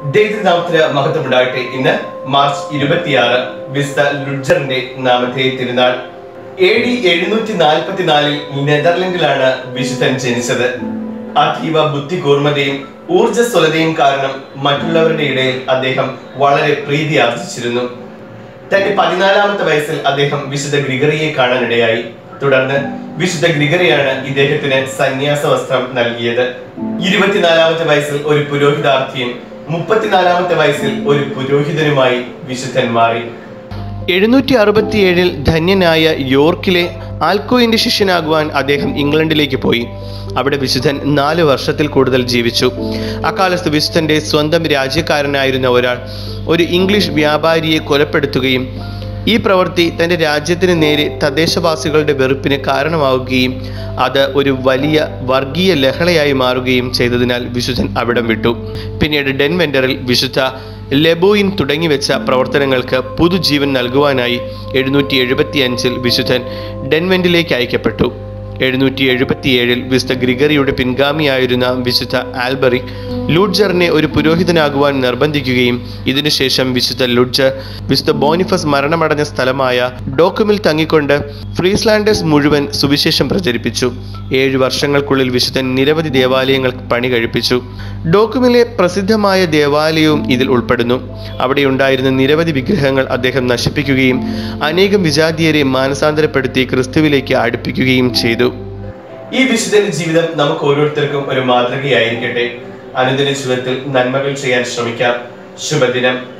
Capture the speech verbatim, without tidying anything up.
ദൈവനാമത്തിന് മഹത്വമുണ്ടാകട്ടെ. ഇന്ന് മാർച്ച് ഇരുപത്തിയാറ് വിശുദ്ധ ലുഡ്ജറിന്റെ നാമത്തെ തിരുനാൾ. എ ഡി എഴുന്നൂറ്റി നാൽപ്പത്തിനാലിൽ നെതർലൻഡിലാണ് വിശുദ്ധൻ ജനിച്ചത്. അതീവ ബുദ്ധികൂർമ്മതയും ഊർജ്ജസ്വലതയും കാരണം മറ്റുള്ളവരുടെ ഇടയിൽ അദ്ദേഹം വളരെ പ്രീതി ആർജിച്ചിരുന്നു. തന്റെ പതിനാലാമത്തെ വയസ്സിൽ അദ്ദേഹം വിശുദ്ധ ഗ്രിഗറിയെ കാണാനിടയായി. തുടർന്ന് വിശുദ്ധ ഗ്രിഗറിയാണ് ഇദ്ദേഹത്തിന് സന്യാസ വസ്ത്രം നൽകിയത്. ഇരുപത്തിനാലാമത്തെ വയസ്സിൽ ഒരു പുരോഹിതാർത്ഥിയും മുപ്പത്തിനാലാമത്തെ വയസ്സിൽ ഒരു പുരോഹിതനുമായി വിശുദ്ധൻ മാറി. എഴുന്നൂറ്റി അറുപത്തിയേഴിൽ ധന്യനായ യോർക്കിലെ ആൽക്കോയിന്റെ ശിഷ്യനാകുവാൻ അദ്ദേഹം ഇംഗ്ലണ്ടിലേക്ക് പോയി. അവിടെ വിശുദ്ധൻ നാല് വർഷത്തിൽ കൂടുതൽ ജീവിച്ചു. അക്കാലത്ത് വിശുദ്ധന്റെ സ്വന്തം രാജ്യക്കാരനായിരുന്ന ഒരാൾ ഒരു ഇംഗ്ലീഷ് വ്യാപാരിയെ കൊലപ്പെടുത്തുകയും ഈ പ്രവൃത്തി തൻ്റെ രാജ്യത്തിന് നേരെ തദ്ദേശവാസികളുടെ വെറുപ്പിന് കാരണമാവുകയും അത് ഒരു വലിയ വർഗീയ ലഹളയായി മാറുകയും ചെയ്തതിനാൽ വിശുദ്ധൻ അവിടം വിട്ടു. പിന്നീട് ഡെൻവെൻഡറിൽ വിശുദ്ധ ലെബോയിൻ തുടങ്ങിവെച്ച പ്രവർത്തനങ്ങൾക്ക് പുതുജീവൻ നൽകുവാനായി എഴുന്നൂറ്റി എഴുപത്തി അഞ്ചിൽ വിശുദ്ധൻ ഡെൻവെൻഡിലേക്ക് അയക്കപ്പെട്ടു. എഴുന്നൂറ്റി എഴുപത്തിയേഴിൽ വിശുദ്ധ ഗ്രിഗറിയുടെ പിൻഗാമിയായിരുന്ന വിശുദ്ധ ആൽബറിക് ലുഡ്ജറിനെ ഒരു പുരോഹിതനാകുവാൻ നിർബന്ധിക്കുകയും ഇതിനുശേഷം വിശുദ്ധ ലുഡ്ജർ വിശുദ്ധ ബോണിഫസ് മരണമടഞ്ഞ സ്ഥലമായ ഡോക്കുമിൽ തങ്ങിക്കൊണ്ട് ഫ്രീസ്ലാൻഡേഴ്സ് മുഴുവൻ സുവിശേഷം പ്രചരിപ്പിച്ചു. ഏഴു വർഷങ്ങൾക്കുള്ളിൽ വിശുദ്ധൻ നിരവധി ദേവാലയങ്ങൾ പണി കഴിപ്പിച്ചു. ഡോക്കുമിലെ പ്രസിദ്ധമായ ദേവാലയവും ഇതിൽ ഉൾപ്പെടുന്നു. അവിടെ ഉണ്ടായിരുന്ന നിരവധി വിഗ്രഹങ്ങൾ അദ്ദേഹം നശിപ്പിക്കുകയും അനേകം വിജാതീയരെ മാനസാന്തരപ്പെടുത്തി ക്രിസ്തുവിലേക്ക് അടുപ്പിക്കുകയും ചെയ്തു. ഈ വിശുദ്ധന്റെ ജീവിതം നമുക്ക് ഓരോരുത്തർക്കും ഒരു മാതൃകയായിരിക്കട്ടെ. അനുദിന ജീവിതത്തിൽ നന്മകൾ ചെയ്യാൻ ശ്രമിക്കാം. ശുഭദിനം.